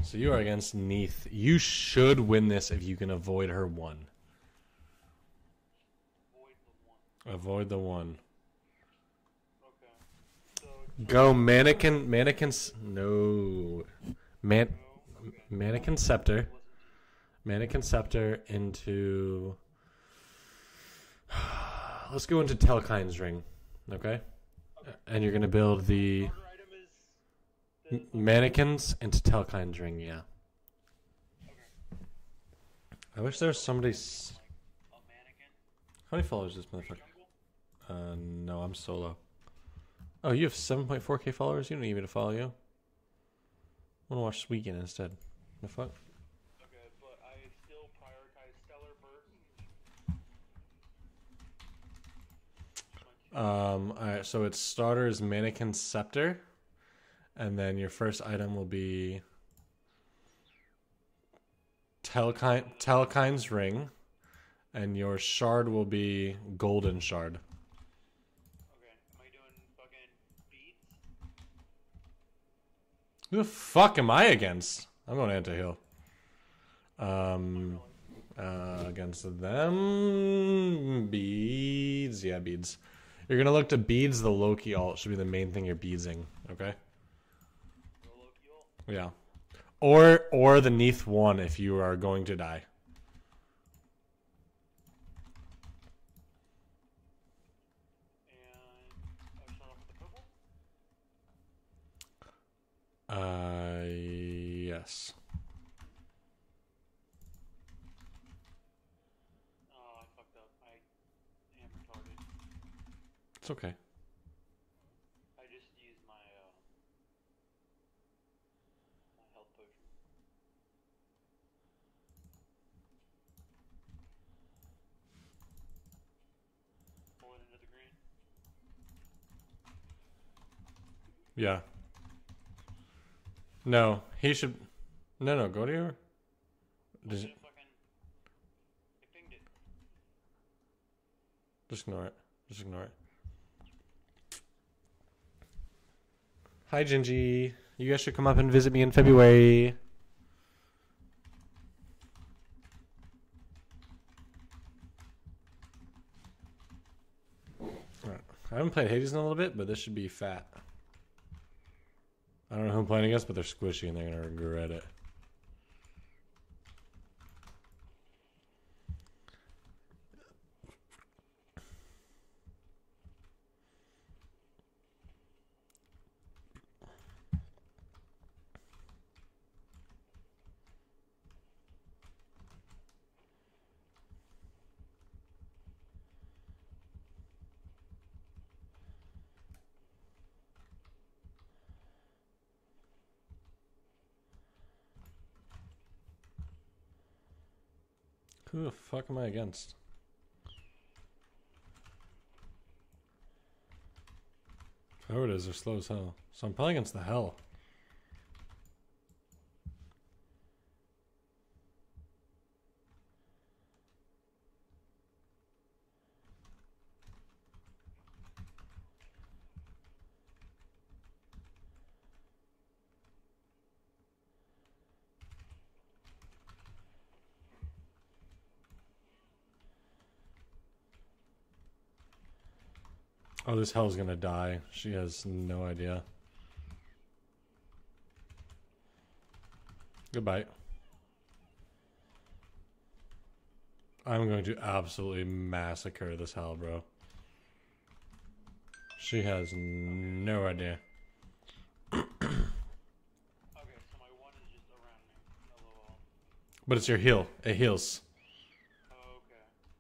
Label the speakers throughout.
Speaker 1: So you are against Neith. You should win this if you can avoid her one. Avoid the one.
Speaker 2: Okay. So
Speaker 1: Go mannequins. No. Mannequin scepter. Mannequin scepter into. Let's go into Telkine's ring. Okay? And you're going to build the
Speaker 2: starter item is
Speaker 1: mannequins into Telkine's ring, yeah.
Speaker 2: okay.
Speaker 1: I wish there was somebody.
Speaker 2: A mannequin.
Speaker 1: How many followers does this motherfucker?
Speaker 2: Jungle.
Speaker 1: No, I'm solo. Oh, you have 7.4k followers? You don't need me to follow you. I want to watch Weekend instead. The fuck?
Speaker 2: Okay, but I still prioritize Stellar first.
Speaker 1: Alright, so its starter is Mannequin Scepter. And then your first item will be Telkine's Ring. And your shard will be Golden Shard.
Speaker 2: Okay, am I doing fucking beats?
Speaker 1: Who the fuck am I against? I'm going anti-heal. Against them, beads. Yeah, beads. You're gonna look to beads. The Loki ult should be the main thing you're beadsing. Okay. Yeah. Or the Neath one if you are going to die.
Speaker 2: And I start off with the purple.
Speaker 1: Yes.
Speaker 2: Oh, I fucked up. I am retarded.
Speaker 1: It's okay.
Speaker 2: I just used my my health potion. Pull it into the green.
Speaker 1: Yeah. No, he should. No, go to your. Does,
Speaker 2: I pinged it.
Speaker 1: just ignore it. Just ignore it. Hi, Gingy. You guys should come up and visit me in February. Alright. I haven't played Hades in a little bit, but this should be fat. I don't know who I'm playing against, but they're squishy and they're going to regret it. Who the fuck am I against? Oh, it is. They're slow as hell. So I'm probably against the hell. Oh, this hell's gonna die. She has no idea. Goodbye. I'm going to absolutely massacre this hell, bro. She has no idea.
Speaker 2: Okay, so my one is just around me. LOL.
Speaker 1: But it's your heal. It heals.
Speaker 2: Okay.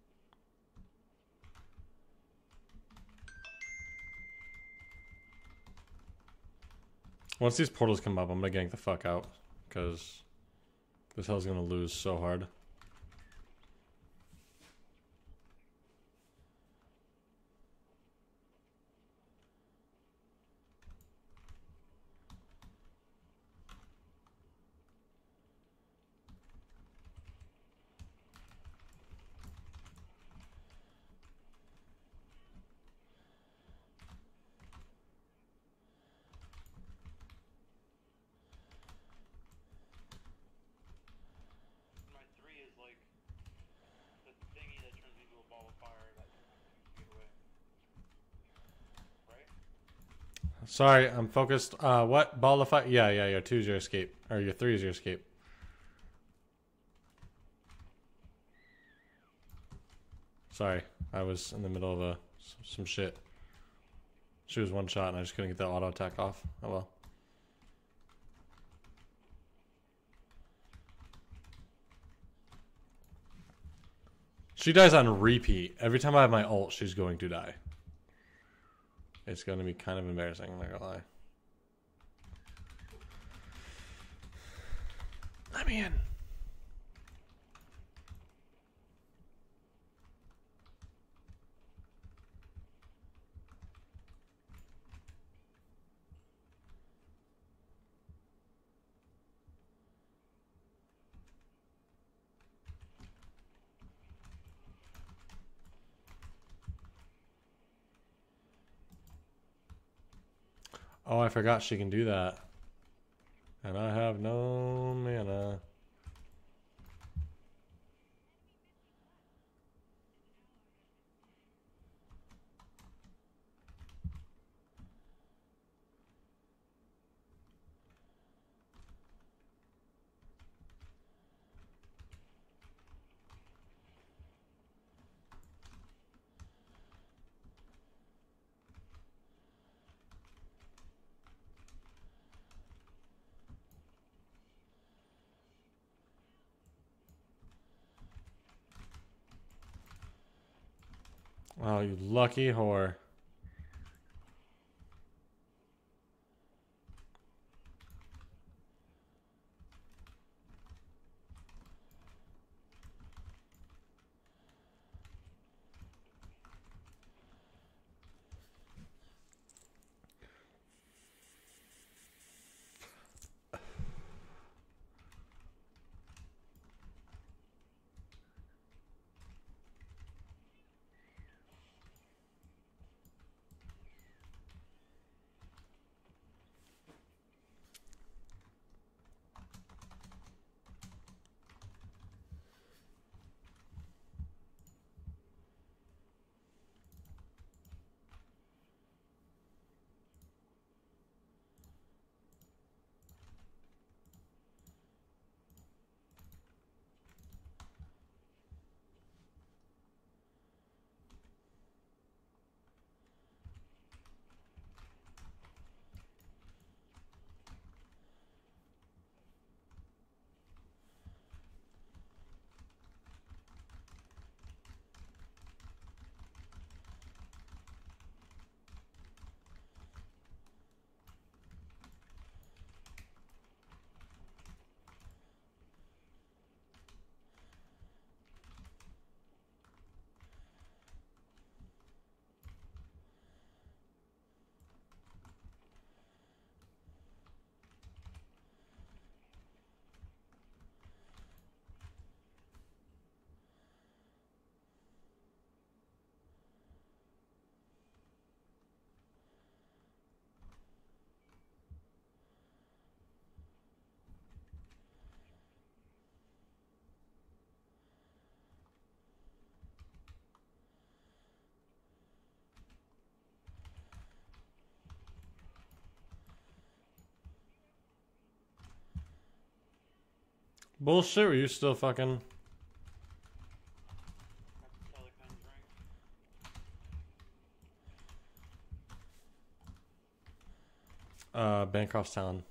Speaker 1: Once these portals come up, I'm gonna gank the fuck out. Because this hell's gonna lose so hard. Sorry, I'm focused. What? Ball of fire? Yeah, your 2 is your escape. Or your 3 is your escape. Sorry, I was in the middle of some shit. She was 1 shot and I just couldn't get that auto attack off. Oh well. She dies on repeat. Every time I have my ult, she's going to die. It's going to be kind of embarrassing, I'm not gonna lie. Let me in. Oh, I forgot she can do that. And I have no mana. Oh, you lucky whore. Bullshit, were you still fucking... Bancroft's Town.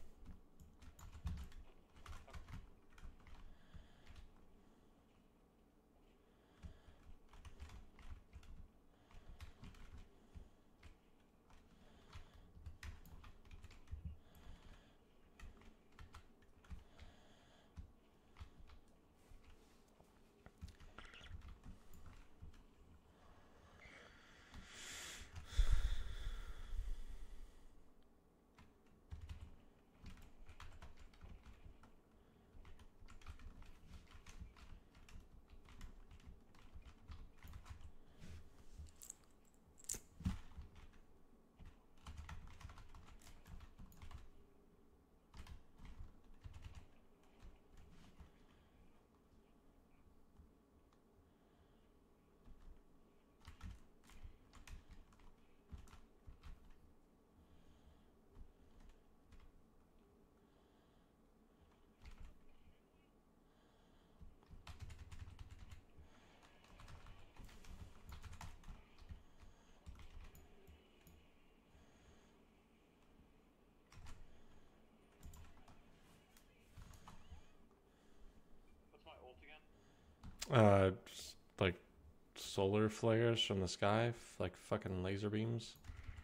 Speaker 1: Like solar flares from the sky, like fucking laser beams.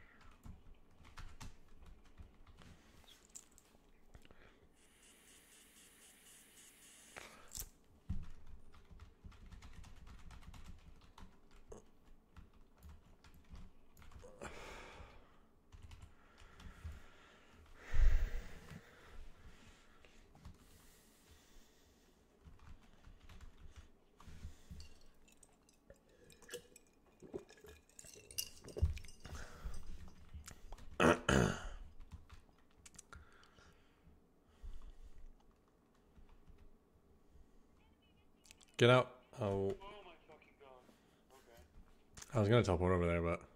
Speaker 1: Get out. Oh,
Speaker 2: Oh my fucking god. Okay.
Speaker 1: I was gonna teleport over there, but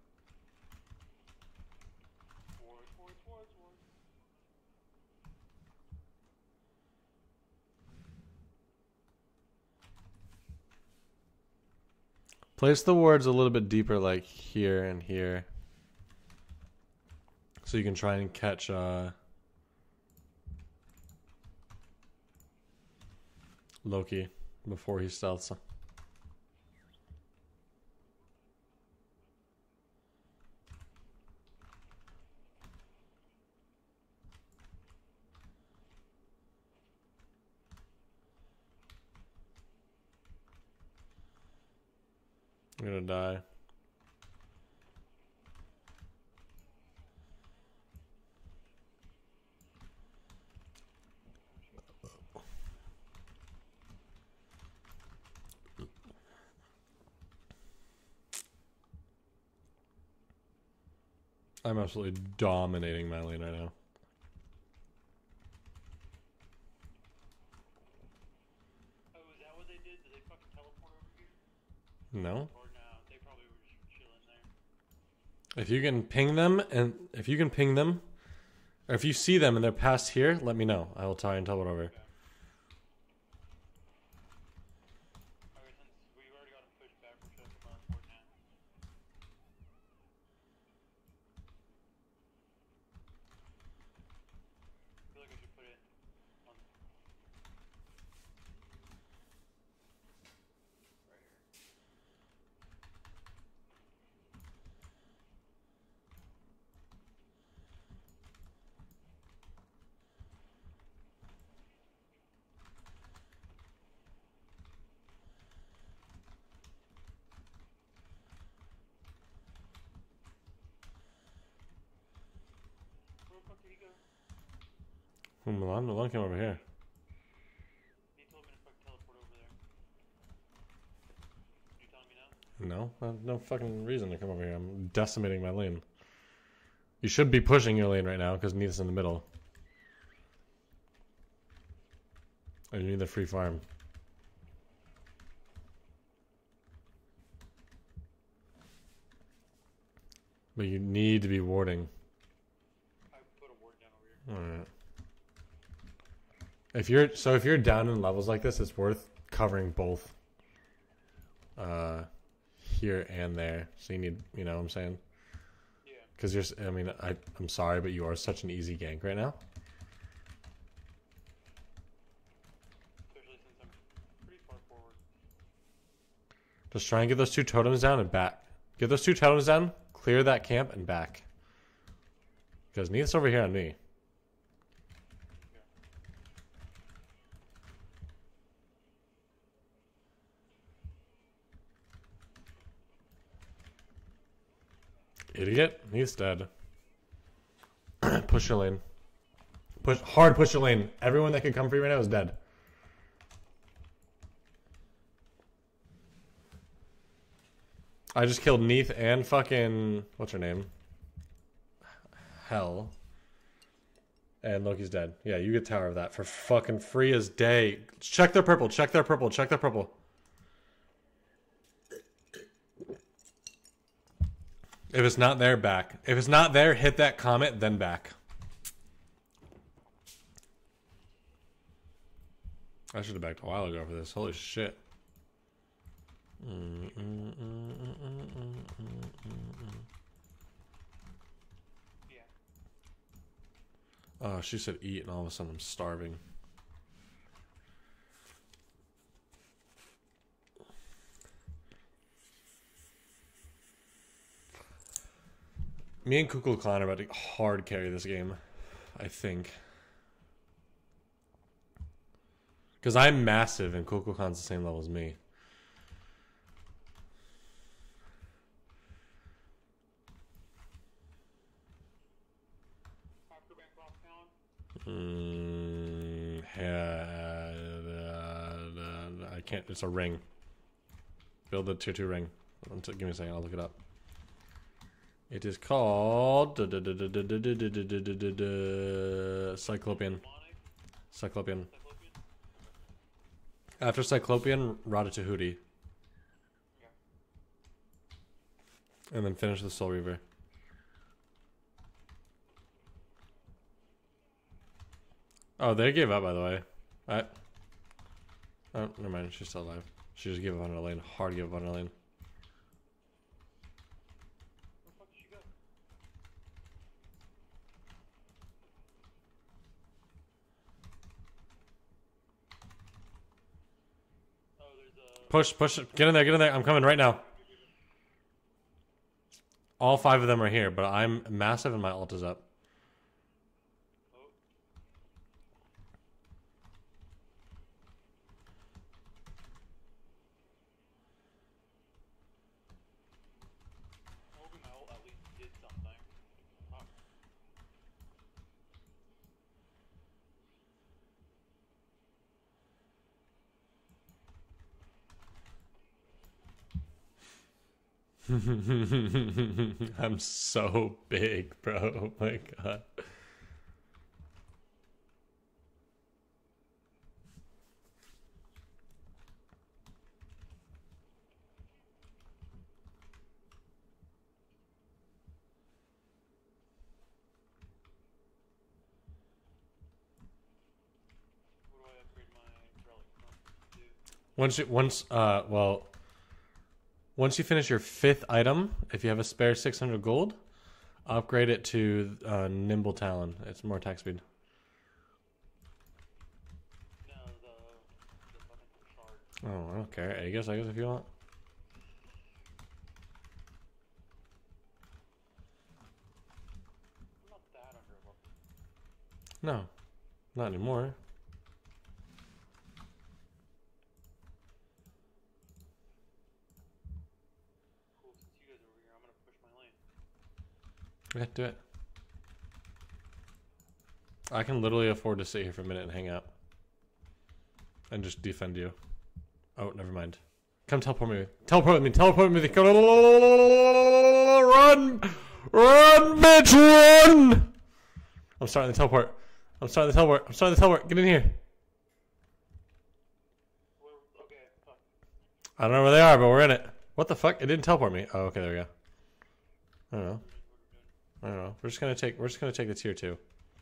Speaker 2: Wards.
Speaker 1: place the wards a little bit deeper, like here and here, so you can try and catch Loki before he stealths. I'm gonna die. I'm absolutely dominating my lane right now.
Speaker 2: Oh, is that what they did? Did they fucking teleport over here?
Speaker 1: No.
Speaker 2: Or no? They probably were just chilling there.
Speaker 1: If you can ping them, or if you see them and they're past here, let me know. I will try and teleport over.
Speaker 2: Okay. Okay, since we've already got them pushed back, we're shut them on board now. I feel like I should put it on right here. Where the fuck did he go?
Speaker 1: Milan came over here.
Speaker 2: He told me to fucking teleport over there. You telling me now?
Speaker 1: No, I have no fucking reason to come over here. I'm decimating my lane. You should be pushing your lane right now because Neith's in the middle. And you need the free farm. But you need to be warding.
Speaker 2: I put a ward down over here.
Speaker 1: Alright. If you're down in levels like this, it's worth covering both here and there. So you need, you know what I'm saying?
Speaker 2: Yeah.
Speaker 1: Because I'm sorry, but you are such an easy gank right now.
Speaker 2: Especially since I'm pretty far forward.
Speaker 1: Just try and get those two totems down and back. Get those two totems down, clear that camp, and back. Because Neith's over here on me. Idiot. He's dead. Push your lane. Push your lane. Everyone that can come for you right now is dead. I just killed Neith and fucking... What's her name? Hell. And Loki's dead. Yeah, you get tower of that for fucking free as day. Check their purple. Check their purple. Check their purple. If it's not there, back. If it's not there, hit that comment, then back. I should have backed a while ago for this. Holy shit.
Speaker 2: Yeah.
Speaker 1: Oh, she said eat, and all of a sudden I'm starving. Me and Kukulkan are about to hard carry this game, I think. Because I'm massive and Kukulkan's the same level as me. I can't. It's a ring. Build a tier 2 ring. Give me a second. I'll look it up. It is called Cyclopean. Cyclopean. After Cyclopean, Ratatouille. And then finish the Soul Reaver. Oh, they gave up, by the way. Oh, never mind. She's still alive. She just gave up on her lane. Hard give up on her lane.
Speaker 2: Where the fuck did she go? Oh, there's a...
Speaker 1: Push, push. Get in there, get in there. I'm coming right now. All 5 of them are here, but I'm massive and my ult is up.
Speaker 2: Hoping my ult at least did something. Fuck.
Speaker 1: I'm so big, bro. Oh my god.
Speaker 2: What do I upgrade my relic from to?
Speaker 1: Once you finish your 5th item, if you have a spare 600 gold, upgrade it to Nimble Talon. It's more attack speed.
Speaker 2: No, the fucking shard.
Speaker 1: Oh, I don't care. I guess if you want.
Speaker 2: I'm not that underleveled.
Speaker 1: No, not anymore.
Speaker 2: Cool, since you guys are over here, I'm gonna push my lane.
Speaker 1: Okay, do it. I can literally afford to sit here for a minute and hang out. And just defend you. Oh, never mind. Come teleport me. Teleport with me. Teleport with me. Run! Run, bitch, run! I'm starting the teleport. I'm starting the teleport. I'm starting the teleport. Get in here.
Speaker 2: Well, okay, fuck.
Speaker 1: I don't know where they are, but we're in it. What the fuck? It didn't teleport me. Oh, okay, there we go. I don't know. I don't know. We're just gonna take the tier 2.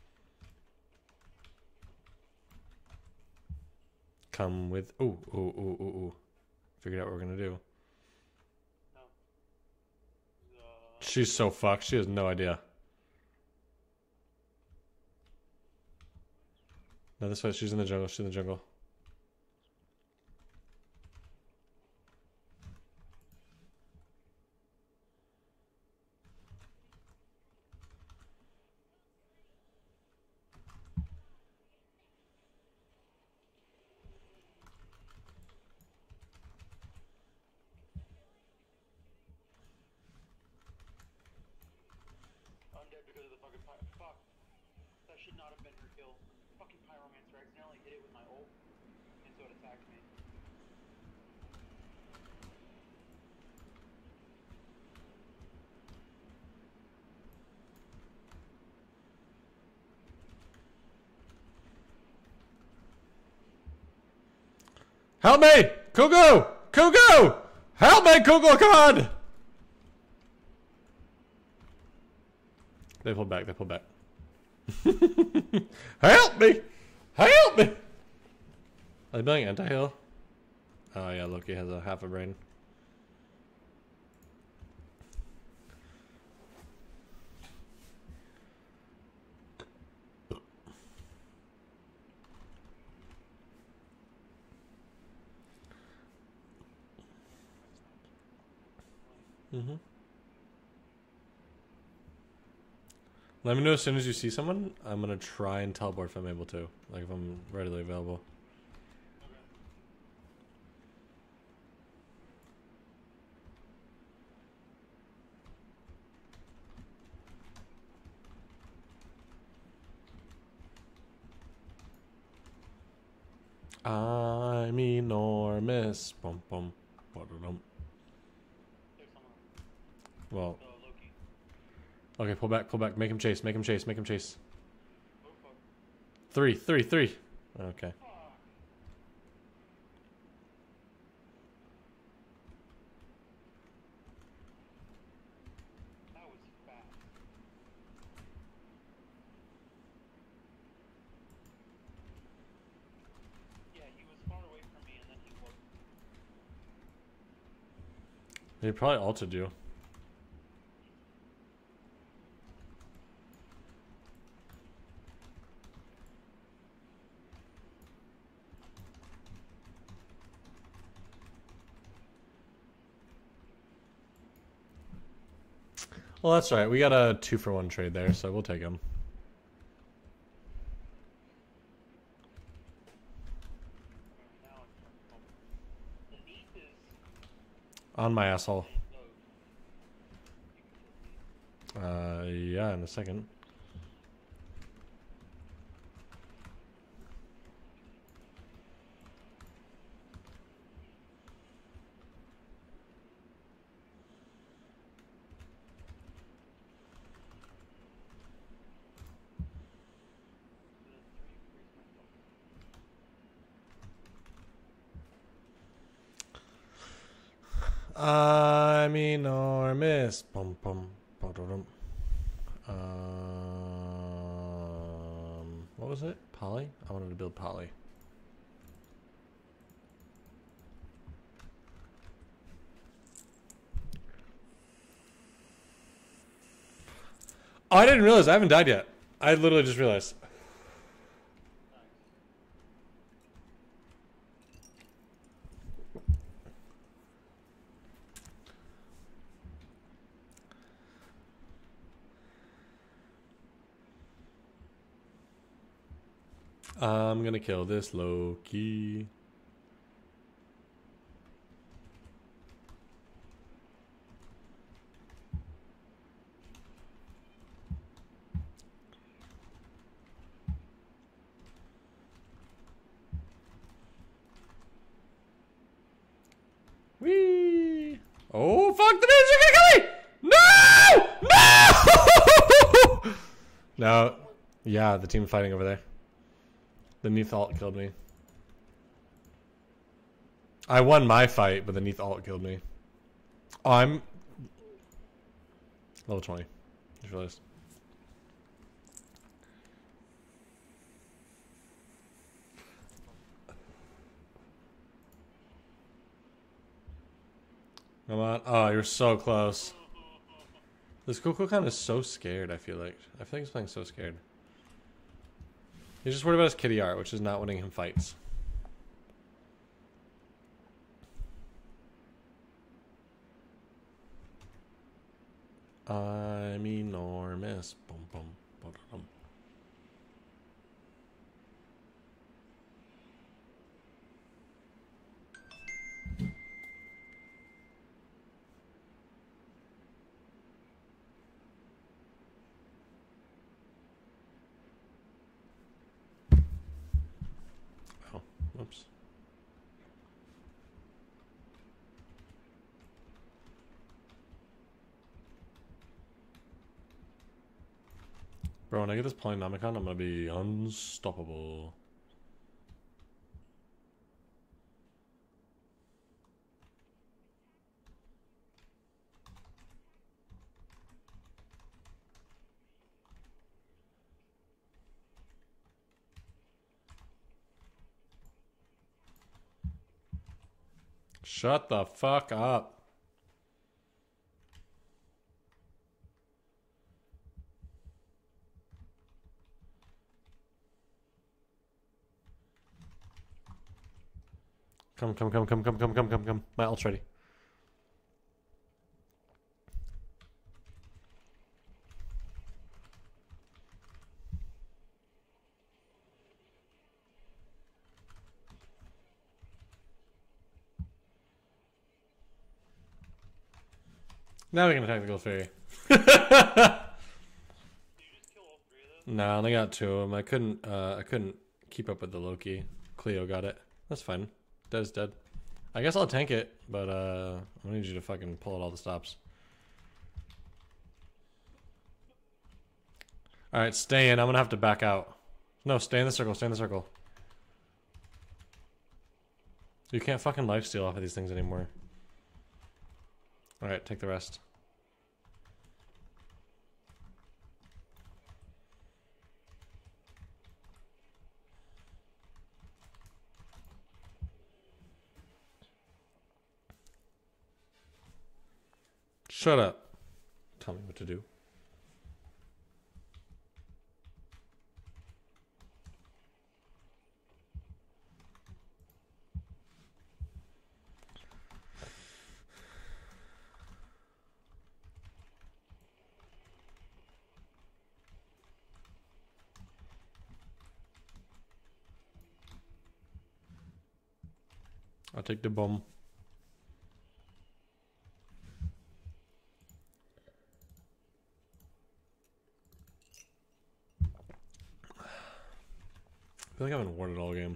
Speaker 1: Come with ooh. Figured out what we're gonna do.
Speaker 2: No.
Speaker 1: She's so fucked. She has no idea. No, this way. She's in the jungle. She's in the jungle.
Speaker 2: I'm dead because of the fucking fuck. That should not have been her kill. Fucking Pyromancer accidentally hit it with my ult, and so it attacked me.
Speaker 1: Help me! Kuku! Kuku! Help me, Kuku! Come on! They pulled back. They pulled back. Help me! Help me! Are they building anti-heal? Oh yeah, Loki has a half a brain. Let me know as soon as you see someone. I'm gonna try and teleport if I'm able to. Like if I'm readily available. I'm enormous. Bum bum. Ba-da-dum.
Speaker 2: There's someone.
Speaker 1: Well,
Speaker 2: Loki.
Speaker 1: okay, pull back, pull back. Make him chase, make him chase, make him chase.
Speaker 2: Oh fuck.
Speaker 1: Three. Okay.
Speaker 2: Fuck. That was fast. Yeah, he was far away from me and then he woke.
Speaker 1: They probably ulted you. Well, that's right. We got a 2-for-1 trade there, so we'll take him.
Speaker 2: Now it's the neat is
Speaker 1: On my asshole.
Speaker 2: low.
Speaker 1: Yeah, in a second. I'm enormous. Bum bum. Ba-da-dum. What was it? Poly? I wanted to build poly. Oh, I didn't realize I haven't died yet. I literally just realized. I'm gonna kill this Loki. Whee! Oh fuck! The dudes are gonna kill me! No! No! No. Yeah, the team fighting over there. The Neath ult killed me. I won my fight, but the Neath ult killed me. Oh, I'm level 20. Just realized. Come on. Oh, you're so close. This Kukulkan is so scared, I feel like. I feel like he's playing so scared. He's just worried about his kitty art, which is not winning him fights. I'm enormous. Boom, boom, ba-da-dum. Oh, whoops. Bro, when I get this Polynomicon, I'm gonna be unstoppable. Shut the fuck up. Come. My ult's ready. Now we can attack the Gold Fairy.
Speaker 2: Did you just kill all three of those?
Speaker 1: No, I only got 2 of them. I couldn't keep up with the Loki. Cleo got it. That's fine. Dead is dead. I guess I'll tank it, but I need you to fucking pull out all the stops. Alright, stay in. I'm gonna have to back out. No, stay in the circle, stay in the circle. You can't fucking lifesteal off of these things anymore. Alright, take the rest. Shut up. Tell me what to do. I'll take the bomb. I feel like I haven't warded all game.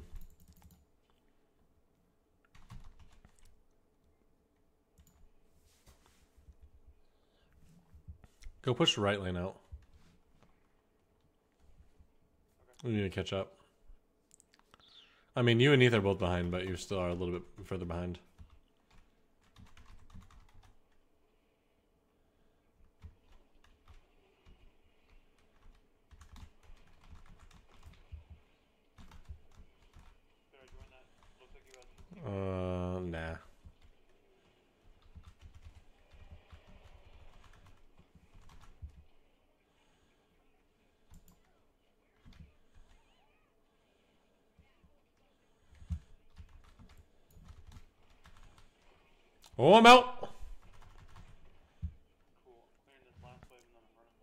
Speaker 1: Go push the right lane out. We need to catch up. I mean, you and Neith are both behind, but you still are a little bit further behind.
Speaker 2: Should I join that? Looks like you guys.
Speaker 1: Nah. Oh, I'm out.
Speaker 2: Cool. Clearing this last wave and then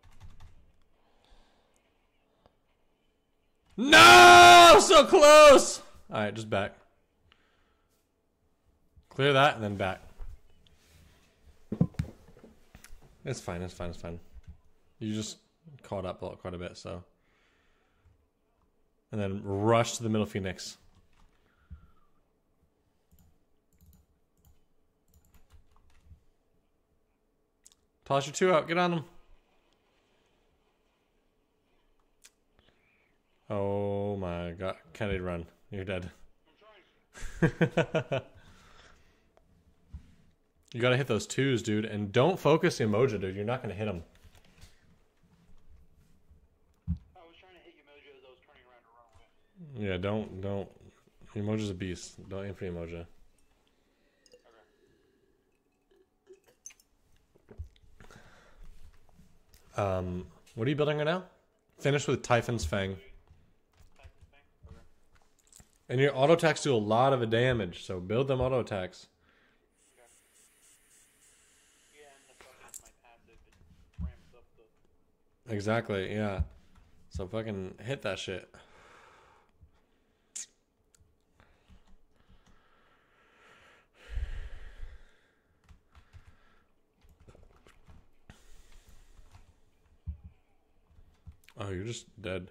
Speaker 2: I'm running.
Speaker 1: No! So close! Alright, just back. Clear that and then back. It's fine, it's fine, it's fine. You just caught up quite a bit, so. And then rush to the middle Phoenix. Toss your 2 out, get on them. Oh my god. Kennedy, run. You're dead.
Speaker 2: I'm trying.
Speaker 1: You gotta hit those 2s, dude. And don't focus the emoji, dude. You're not gonna hit them.
Speaker 2: I was trying to hit Emoji as I was turning around to run away.
Speaker 1: Yeah, don't. Emoji's a beast. Don't aim for emoji. What are you building right now? Finish with Typhon's Fang.
Speaker 2: Type this thing. Okay.
Speaker 1: And your auto attacks do a lot of damage, so build them auto attacks.
Speaker 2: Yeah, and the fucking my passive it ramps up the.
Speaker 1: Exactly, yeah. So fucking hit that shit. Oh, you're just dead.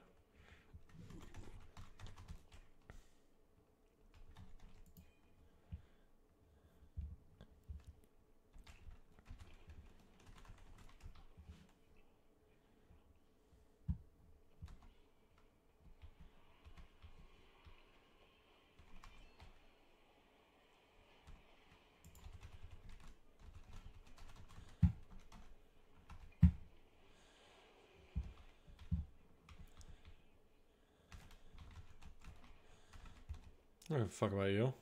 Speaker 1: I don't give a fuck about you.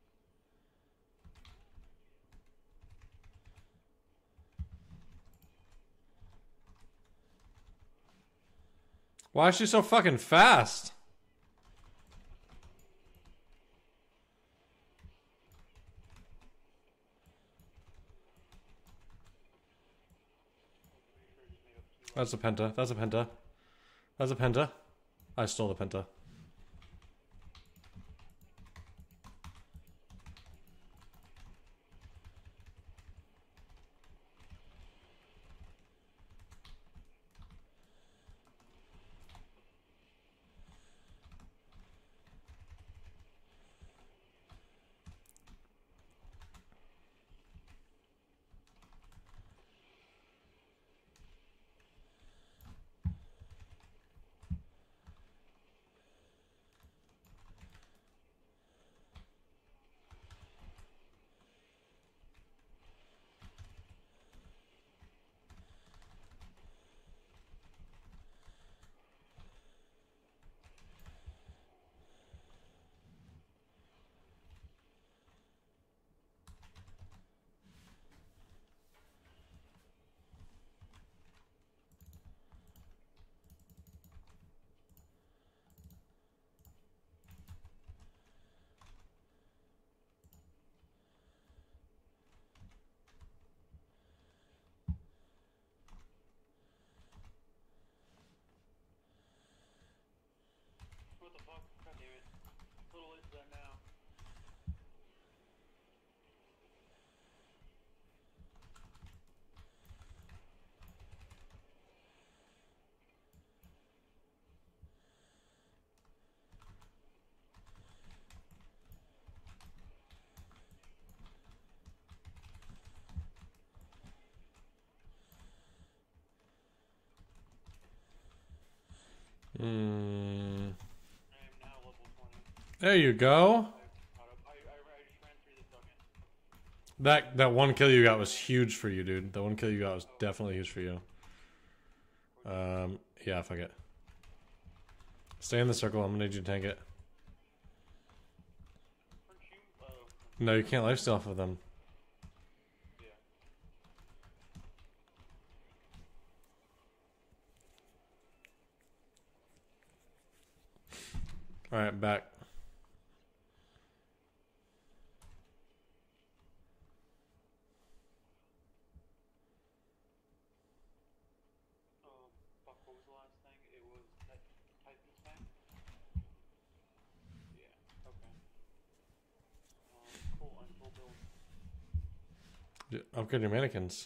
Speaker 1: Why is she so fucking fast? That's a penta. That's a penta. That's a penta. I stole the penta. Hmm.
Speaker 2: I am now level 20.
Speaker 1: There you go.
Speaker 2: Caught up. I just ran through the dungeon.
Speaker 1: That one kill you got was huge for you, dude. The one kill you got was definitely huge for you. Yeah, fuck it. Stay in the circle. I'm gonna need you to tank it.
Speaker 2: Aren't you?
Speaker 1: No, you can't lifesteal off of them.
Speaker 2: Yeah.
Speaker 1: Alright, back.
Speaker 2: Fuck, what was the last thing? It was Titan's Fang? Yeah, okay. Cool, I'm full build.
Speaker 1: Upgrade your mannequins.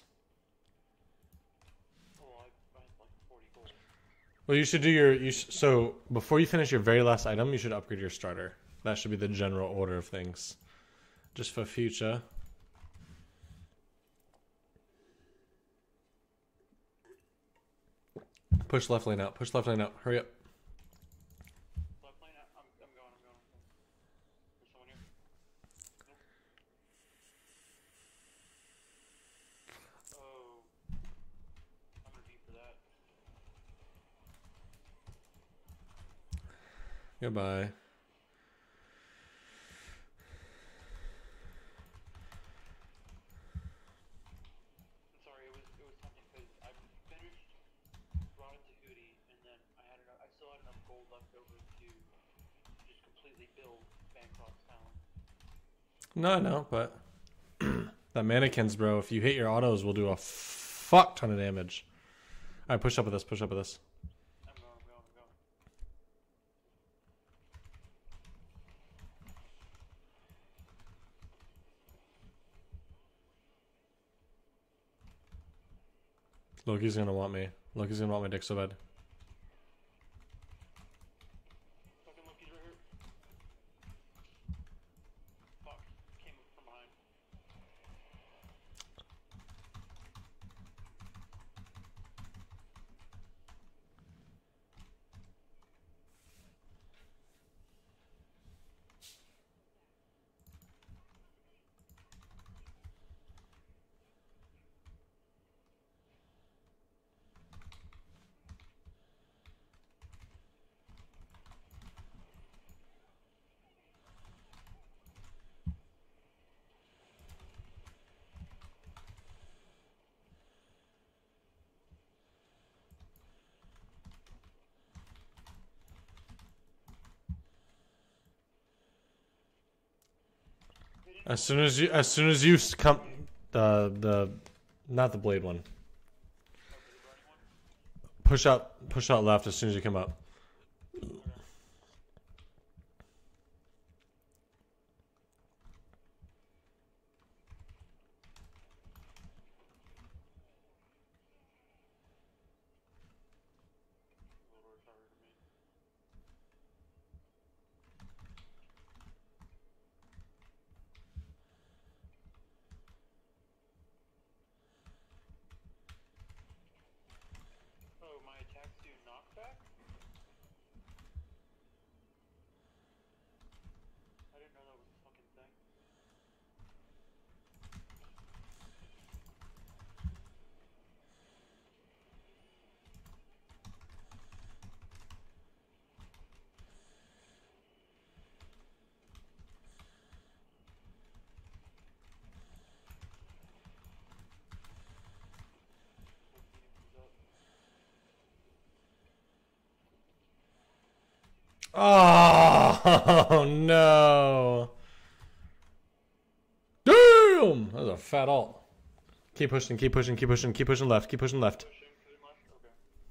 Speaker 2: Oh, I had like 40 gold.
Speaker 1: Well, you should do your... so, before you finish your very last item, you should upgrade your starter. That should be the general order of things. Just for future. Push left lane out. Push left lane out. Hurry up.
Speaker 2: Left lane, I'm going. There's someone here. Nope. Oh. I'm gonna be for that.
Speaker 1: Goodbye.
Speaker 2: I'm sorry, it was something because I finished, brought it to Hootie, and then I still had enough gold left over to just completely build Bancroft's talent.
Speaker 1: No, but... that mannequins, bro. If you hit your autos, will do a fuck ton of damage. Alright, push up with this. Push up with this.
Speaker 2: I'm going.
Speaker 1: Loki's gonna want me. Loki's gonna want my dick so bad.
Speaker 2: Fucking Loki's right here. Fuck. Came from behind.
Speaker 1: As soon as you come, not the blade one. Push out left as soon as you come up.
Speaker 2: Oh, my attacks do knockback? I didn't know that was a fucking thing.
Speaker 1: Oh no! Damn! That was a fat ult. Keep pushing left. Keep pushing left.
Speaker 2: Pushing left? Okay.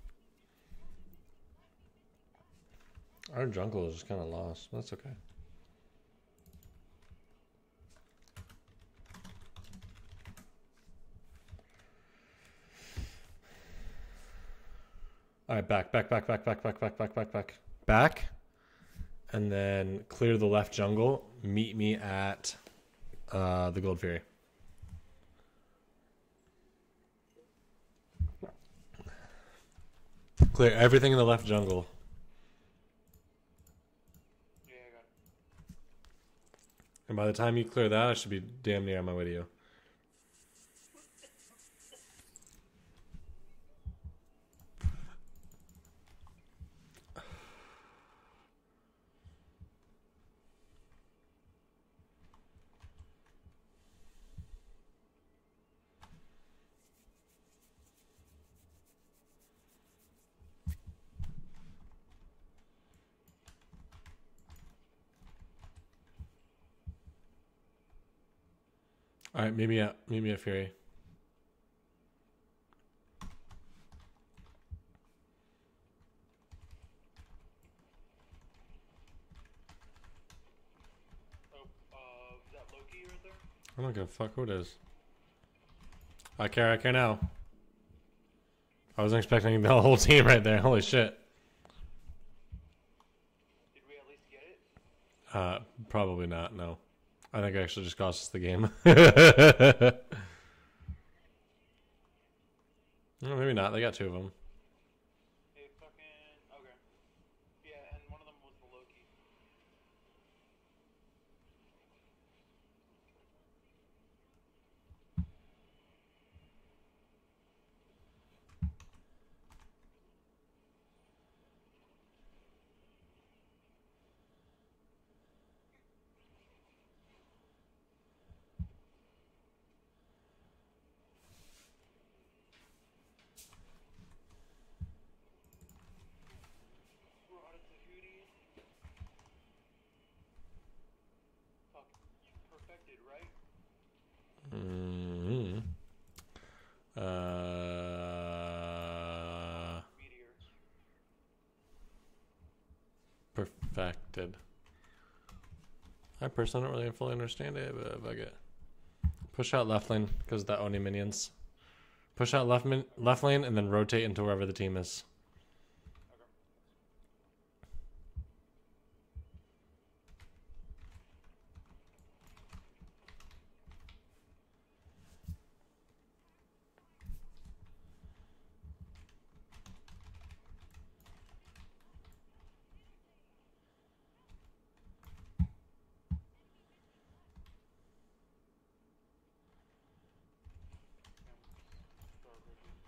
Speaker 1: Our jungle is just kind of lost. That's okay. All right, back. Back. And then clear the left jungle. Meet me at the Gold Fury. Clear everything in the left jungle. And by the time you clear that, I should be damn near on my way to you. All right, meet me at Fury.
Speaker 2: Oh, is that Loki right there?
Speaker 1: I don't give a fuck who it is. I care now. I wasn't expecting the whole team right there. Holy shit.
Speaker 2: Did we at least get it?
Speaker 1: Probably not, no. I think it actually just cost us the game. No, maybe not. They got two of them.
Speaker 2: Hey, fucking... Okay. Yeah, and one of them was the Loki. Brought it to Hootie. Fuck. Perfected, right?
Speaker 1: Mm-hmm.
Speaker 2: Meteor.
Speaker 1: Perfected. I personally don't really fully understand it, but if I get push out left lane because of the Oni minions. Push out left lane and then rotate into wherever the team is.
Speaker 2: Okay. Start with it.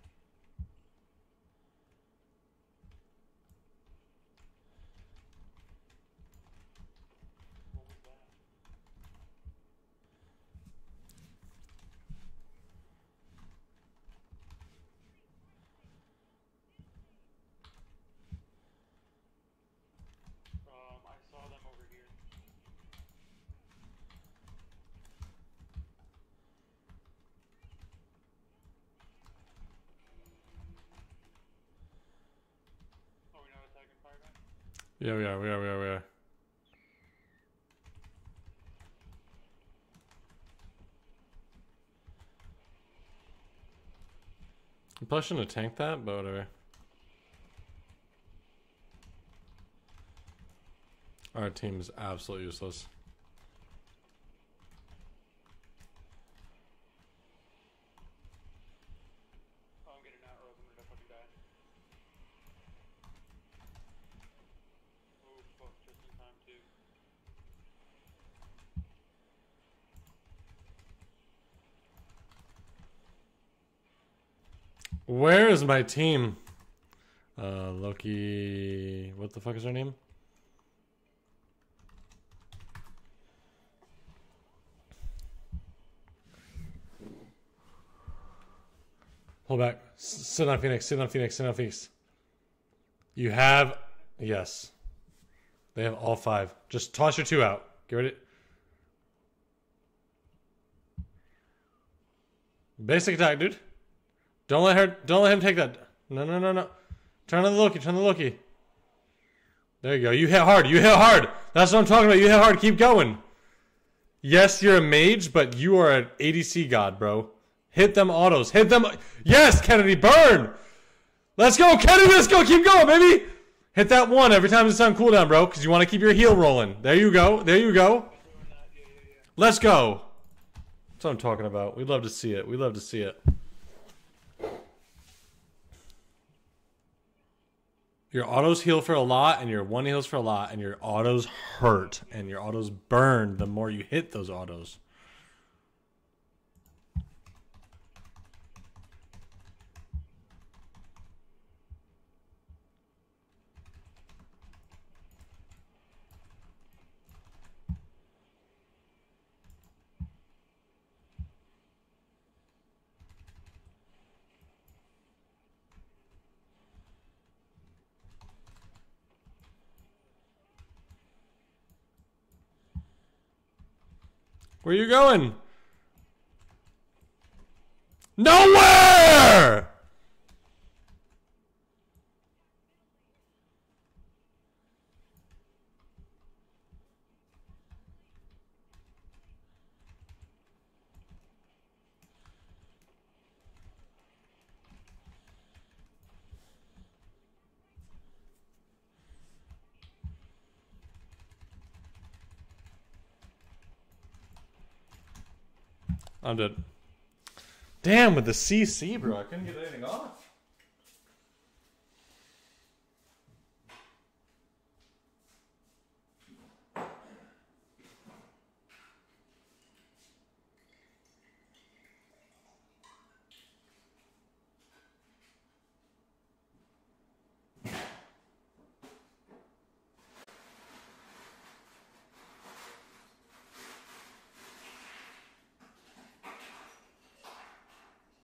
Speaker 2: What was that? I saw them over here. Oh, we're not attacking Fireback?
Speaker 1: Yeah, we are. I probably shouldn't have tanked that, but whatever. Our team is absolutely useless.
Speaker 2: Oh, I'm getting out or else I'm gonna fucking die. Oh, fuck, just in time, too.
Speaker 1: Where is my team? Loki. What the fuck is her name? Hold back. Sit on Phoenix. You have. Yes. They have all five. Just toss your two out. Get ready. Basic attack, dude. Don't let him take that. No. Turn on the Loki. There you go. You hit hard. That's what I'm talking about. You hit hard. Keep going. Yes, you're a mage, but you are an ADC god, bro. Hit them autos. Hit them. Yes, Kennedy, burn. Let's go, Kennedy. Let's go. Keep going, baby. Hit that one every time it's on cooldown, bro, because you want to keep your heal rolling. There you go. Let's go. That's what I'm talking about. We love to see it. Your autos heal for a lot, and your one heals for a lot, and your autos hurt, and your autos burn the more you hit those autos. Where you going? Nowhere! I'm dead. Damn, with the CC, bro. I couldn't get anything off.